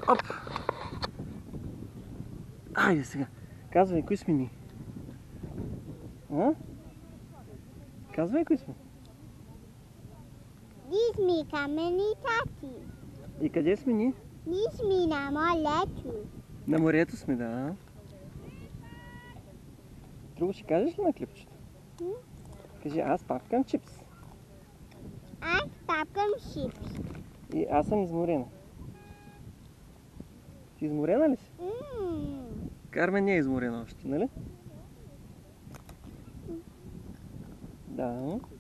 Оп! Айде сега. Казвай, кои сме ни? А? Казвай, кои сме? Ние сме камени тати. И къде сме ние? Ние сме на морето. На морето сме, да. Друго ще кажеш ли на клипчето? Кажи, аз папкам чипс. Аз папкам чипс. И аз съм изморена. Ти изморена ли си? Кармен не е изморена още, нали? Да.